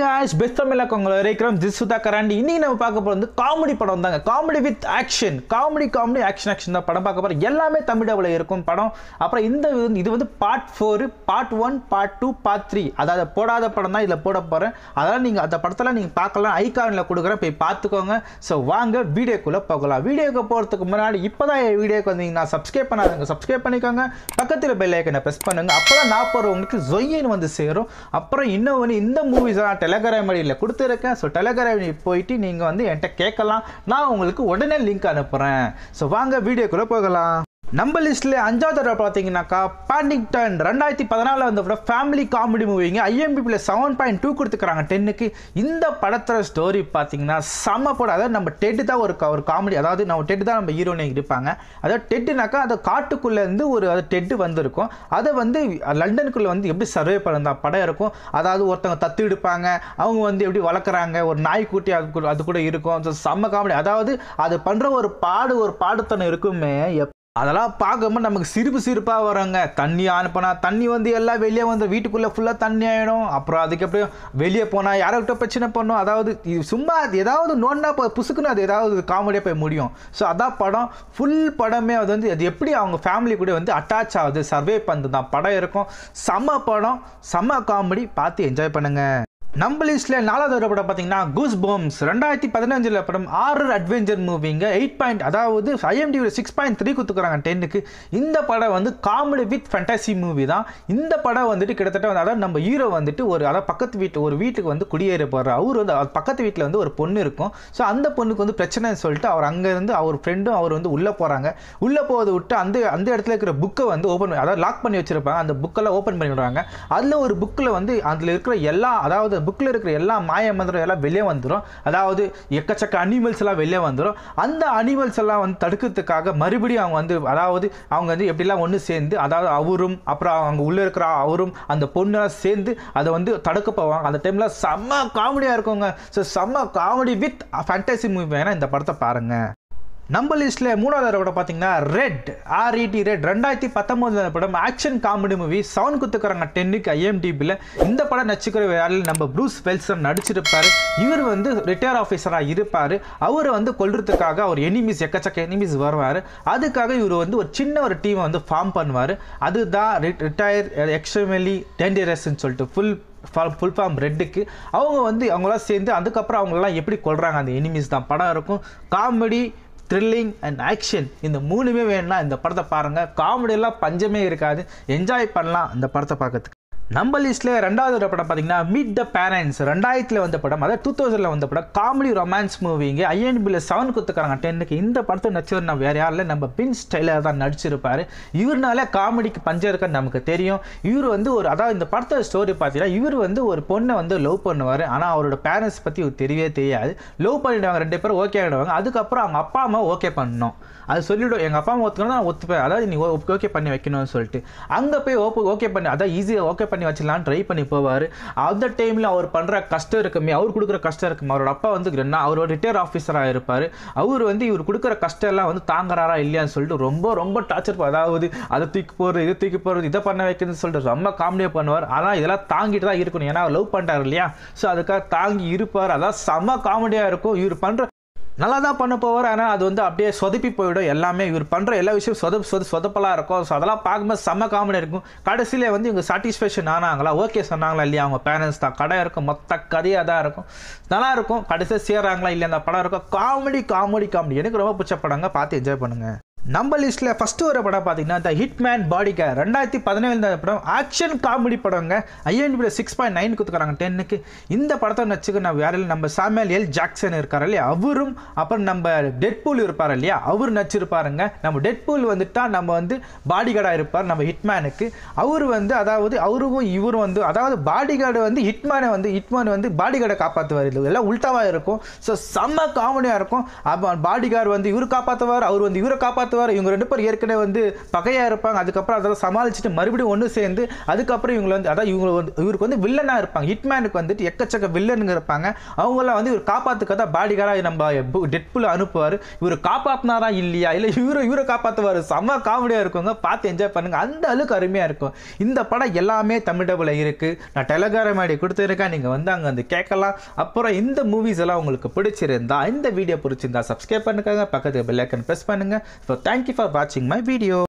guys, best தமிழ்ல உங்களை வரவேற்கிறோம். This is Sudhakar and இன்னைக்கு நம்ம பார்க்க போறது காமெடி படம் தாங்க. Comedy with action. Comedy action தான் படம் பார்க்க போறோம். எல்லாமே தமிழ் டபுள்ல இருக்கும் படம். அப்புறம் இது வந்து பார்ட் 4, பார்ட் 1, பார்ட் 2, பார்ட் 3. அதாவது போடாத படம் தான் இதுல போட போறேன். அதனால நீங்க அந்த படத்தெல்லாம் நீங்க பார்க்கலாம். ஐகான்ல கொடுக்குறேன் போய் பார்த்துக்கோங்க. சோ வாங்க வீடியோக்குள்ள போகலாம். வீடியோக்கு போறதுக்கு முன்னாடி இப்போதான் வீடியோக்கு வந்தீங்கன்னா சப்ஸ்கிரைப் பண்ணாதவங்க சப்ஸ்கிரைப் பண்ணிக்கோங்க. பக்கத்துல பெல் ஐகானை பிரஸ் பண்ணுங்க. அப்பதான் நான் போற உங்களுக்கு ஜொய்யன் வந்து சேரும். அப்புறம் இன்னொன்னு இந்த மூவிஸ் டெலகிராம் வழியில் கொடுத்துருக்கேன். ஸோ டெலகிராம் போயிட்டு நீங்கள் வந்து என்கிட்ட கேட்கலாம். நான் உங்களுக்கு உடனே லிங்க் அனுப்புகிறேன். ஸோ வாங்க வீடியோக்குள்ளே போகலாம். நம்ம லிஸ்ட்டில் 5வது தடவை பார்த்தீங்கன்னாக்கா பாண்டிங்டன் 2014 வந்த படம் ஃபேமிலி காமெடி மூவிங்க. ஐஎம்டிபியில் 7.2 கொடுத்துக்கிறாங்க 10க்கு. இந்த படத்தோட ஸ்டோரி பார்த்தீங்கன்னா செம்ம படம். அதாவது நம்ம டெட்டு தான் ஒரு காமெடி, அதாவது நம்ம டெட்டு தான் நம்ம ஹீரோனை இருப்பாங்க. அதாவது டெட்டுனாக்கா அந்த காட்டுக்குள்ளேருந்து அது டெட்டு வந்திருக்கும். அதை வந்து லண்டனுக்குள்ளே வந்து எப்படி சர்வே பண்ண படம் இருக்கும். அதாவது ஒருத்தவங்க தத்து எடுப்பாங்க, அவங்க வந்து எப்படி வளர்க்குறாங்க, ஒரு நாய்க்குட்டி அது கூட இருக்கும். செம்ம காமெடி. அதாவது அது பண்ணுற ஒரு பாடுத்தனம் இருக்குமே, அதெல்லாம் பார்க்கும்போது நமக்கு சிரிப்பாக வராங்க. தண்ணி அனுப்பினா தண்ணி வந்து எல்லாம் வெளியே வந்து வீட்டுக்குள்ளே ஃபுல்லாக தண்ணி ஆகிடும். அப்புறம் அதுக்கப்புறம் வெளியே போனால் யார்கிட்ட பிரச்சனை பண்ணும். அதாவது இது சும்மா ஏதாவது நோண்டா புசுக்குன்னு அது ஏதாவது காமெடியாக போய் முடியும். ஸோ அதான் படம். ஃபுல் படமே அது வந்து அது எப்படி அவங்க ஃபேமிலி கூட வந்து அட்டாச் ஆகுது, சர்வே பண்ணுறது தான் படம் இருக்கும். செம்ம படம், செம்ம காமெடி, பார்த்து என்ஜாய் பண்ணுங்கள். நம்ம லிஸ்ட்டில் 4வது படம் பார்த்தீங்கன்னா கூஸ் பம்ப்ஸ் 2015 படம் ஹாரர் அட்வென்ச்சர் மூவிங்க. 8 அதாவது ஐஎம்டிபியில் 6.3 கொடுத்துக்கிறாங்க 10க்கு. இந்த படம் வந்து காமெடி வித் ஃபேண்டசி மூவி தான். இந்த படம் வந்துட்டு கிட்டத்தட்ட வந்து அதாவது நம்ம ஹீரோ வந்துட்டு அதாவது பக்கத்து வீட்டுக்கு வந்து குடியேற போகிறார். அவர் வந்து பக்கத்து வீட்டில் வந்து ஒரு பொண்ணு இருக்கும். ஸோ அந்த பொண்ணுக்கு வந்து பிரச்சனைன்னு சொல்லிட்டு அவர் அங்கேருந்து அவர் ஃப்ரெண்டும் அவர் வந்து உள்ளே போகிறாங்க. உள்ளே போவதை விட்டு அந்த இடத்துல இருக்கிற புக்கை வந்து அதாவது லாக் பண்ணி வச்சுருப்பாங்க. அந்த புக்கெல்லாம் ஓப்பன் பண்ணி விடுறாங்க. அதில் ஒரு புக்கில் வந்து அதில் இருக்கிற எல்லா அதாவது புக்கில் இருக்கிற எல்லா மாய மந்திரம் எல்லாம் வெளியே வந்துடும். அதாவது எக்கச்சக்க அனிமல்ஸ் எல்லாம் வெளியே வந்துடும். அந்த அனிமல்ஸ் எல்லாம் வந்து தடுக்கிறதுக்காக மறுபடியும் அவங்க வந்து எப்படிலாம் ஒன்று சேர்ந்து, அதாவது அவரும் அப்புறம் அவங்க உள்ளே இருக்கிற அவரும் அந்த பொண்ணெல்லாம் சேர்ந்து அதை வந்து தடுக்க போவாங்க. அந்த டைமில் செம்ம காமெடியாக இருக்குங்க. ஸோ செம்ம காமெடி வித் ஃபேண்டசி மூவி வேணால் இந்த படத்தை பாருங்கள். நம்ம லிஸ்ட்டில் 3வது படம் பார்த்தீங்கன்னா ரெட் 2019 படம் ஆக்ஷன் காமெடி மூவி. 7 கொடுத்துக்கிறாங்க 10க்கு ஐஎம்டிபியில். இந்த படம் நச்சுக்கிற வேலையில் நம்ம ப்ரூஸ் வெல்சன் நடிச்சிருப்பார். இவர் வந்து ரிட்டையர் ஆஃபீஸராக இருப்பார். அவரை வந்து கொல்றதுக்காக அவர் எக்கச்சக்க எனிமீஸ் வருவார். அதுக்காக இவர் வந்து ஒரு சின்ன ஒரு டீமை வந்து ஃபார்ம் பண்ணுவார். அதுதான் ரிட்டையர் எக்ஸ்ட்ரீம்லி டேஞ்சரஸ்ன்னு சொல்லிட்டு ஃபுல் ஃபார்ம் ரெட்டுக்கு. அவங்களாம் சேர்ந்து அதுக்கப்புறம் அவங்களெல்லாம் எப்படி கொள்கிறாங்க அந்த எனிமீஸ் தான் படம் இருக்கும். காமெடி, த்ரில்லிங் அண்ட் ஆக்ஷன் இந்த மூணுமே வேணும்னா இந்த படத்தை பாருங்கள். காமெடியெல்லாம் பஞ்சமே இருக்காது, என்ஜாய் பண்ணலாம் இந்த படத்தை பார்க்கறதுக்கு. நம்ம லிஸ்ட்டில் 2வது படம் பார்த்தீங்கன்னா மீட் த பேரண்ட்ஸ் 2000 வந்த படம், அதாவது 2000 வந்த படம். Comedy romance மூவிங்க. ஐஎன்பியில் 7 கொடுத்துக்கிறாங்க 10க்கு. இந்த படத்தை நடிச்சவர் நான் வேறு யாரில் நம்ம பின்ஸ் டெய்லர் தான் நடிச்சிருப்பார். இவர்னால காமெடிக்கு பஞ்சம் இருக்குன்னு நமக்கு தெரியும். இவர் வந்து அதாவது இந்த படத்தோட ஸ்டோரி பார்த்தீங்கன்னா இவர் வந்து ஒரு பொண்ணை வந்து லவ் பண்ணுவார். ஆனால் அவரோட பேரண்ட்ஸ் பற்றி இவர் தெரியவே தெரியாது. லவ் பண்ணிடுவாங்க, 2 பேரும் ஓகே ஆகிடுவாங்க. அதுக்கப்புறம் அவங்க அப்பா அம்மா ஓகே பண்ணணும், அது சொல்லிவிடும். எங்கள் அப்பா அம்மா ஒத்துக்கணும், நான் ஒத்துப்பேன், அதாவது நீ ஓகே பண்ணி வைக்கணும்னு சொல்லிட்டு அங்கே போய் ஓகே பண்ணி அதான் ஈஸியாக ஓகே பண்ணி வச்சிடலான்னு ட்ரை பண்ணி போவார். அந்த டைமில் அவர் பண்ணுற கஷ்டம் இருக்குமே, அவர் கொடுக்குற கஷ்டம் இருக்குமே. அவரோட அப்பா வந்து அவர் ஒரு ரிட்டையர் ஆஃபீஸராக இருப்பார். அவர் வந்து இவர் கொடுக்குற கஷ்டம் எல்லாம் வந்து தாங்குறாரா இல்லையான்னு சொல்லிட்டு ரொம்ப டார்ச்சர். அதாவது அதை தூக்கி போடுறது, இதை தூக்கி போடுறது, இதை பண்ண வைக்கிறதுன்னு சொல்லிட்டு ரொம்ப காமெடியாக பண்ணுவார். ஆனால் இதெல்லாம் தாங்கிட்டு தான் இருக்கணும், ஏன்னா லவ் பண்ணிட்டார் இல்லையா. ஸோ அதுக்காக தாங்கி இருப்பார். அதான் செம்ம காமெடியாக இருக்கும். இவர் பண்ணுற நல்லா தான் பண்ண போவார். ஆனால் அது வந்து அப்படியே சொதப்பி போயிடும். எல்லாமே இவர் பண்ணுற எல்லா விஷயம் சொதப்பலாக இருக்கும். ஸோ அதெல்லாம் பார்க்கும்போது செம்ம காமெடி இருக்கும். கடைசியில் வந்து இவங்க சாட்டிஸ்ஃபேக்ஷன் ஆனாங்களா, ஓகே சொன்னாங்களா இல்லையா, அவங்க பேரண்ட்ஸ் தான் கடை இருக்கும், மொத்த கதையாக தான் இருக்கும், நல்லாயிருக்கும். கடைசியாக சேர்றாங்களா இல்லையா அந்த படம் இருக்கும். காமெடி எனக்கு ரொம்ப பிடிச்ச படங்க, பார்த்து என்ஜாய் பண்ணுங்கள். நம்ம லிஸ்ட்டில் ஃபஸ்ட்டு ஒரு படம் பார்த்தீங்கன்னா த ஹிட்மேன் பாடிகார்ட் 2017 படம். ஆக்ஷன் காமெடி படங்க. ஐஎன்டிபியில் 6.9 கொடுத்துக்கிறாங்க 10க்கு. இந்த படத்தை நச்சுக்கு நான் வேற நம்ம சாமுவேல் எல் ஜாக்சன் இருக்கார் இல்லையா, அவரும் அப்புறம் நம்ம டெட்பூல் இருப்பார் இல்லையா, அவர் நச்சிருப்பாருங்க. நம்ம டெட்பூல் வந்துட்டா நம்ம வந்து பாடிகார்டாக இருப்பார் நம்ம ஹிட்மேனுக்கு. அவர் வந்து அதாவது அவருக்கும் இவரும் வந்து அதாவது பாடிகார்டு வந்து ஹிட்மேன் வந்து பாடிகார்டை காப்பாற்றுவார். இது எல்லாம் உல்டாவாக இருக்கும். ஸோ செம்ம காமெடியாக இருக்கும். பாடிகார்டு வந்து இவர் காப்பாற்றுவார், அவர் வந்து இவரை காப்பாற்ற காப்பாற்றுவார். இவங்க 2 பேரும் ஏற்கனவே வந்து பகையாக இருப்பாங்க. அதுக்கப்புறம் அதெல்லாம் சமாளிச்சுட்டு மறுபடியும் ஒன்று சேர்ந்து அதுக்கப்புறம் இவங்களை வந்து அதாவது இவருக்கு வந்து வில்லனாக இருப்பாங்க. ஹிட்மேனுக்கு வந்துட்டு எக்கச்சக்க வில்லனுங்க இருப்பாங்க. அவங்களாம் வந்து இவர் காப்பாற்றுக்கதா பாடிகாராக நம்ம டெட்புல் அனுப்புவார். இவர் காப்பாற்றினாரா இல்லையா இல்லை இவரை காப்பாற்றுவார். செம்ம காமெடியாக இருக்குங்க. பார்த்து என்ஜாய் பண்ணுங்க. அந்த அளவுக்கு அருமையாக இருக்கும். இந்த படம் எல்லாமே தமிழ் டபுள் இருக்குது. நான் டெலகிராம் ஐடி கொடுத்துருக்கேன். நீங்கள் வந்து அங்கே வந்து கேட்கலாம். அப்புறம் இந்த மூவிஸ் எல்லாம் உங்களுக்கு பிடிச்சிருந்தா இந்த வீடியோ பிடிச்சிருந்தா சப்ஸ்கிரைப் பண்ணுங்க. பக்கத்துக்கு பெல் ஐக்கன் ப்ரெஸ் பண்ணுங்க. ஸோ தேங்க்யூ ஃபார் வாட்சிங் மை வீடியோ.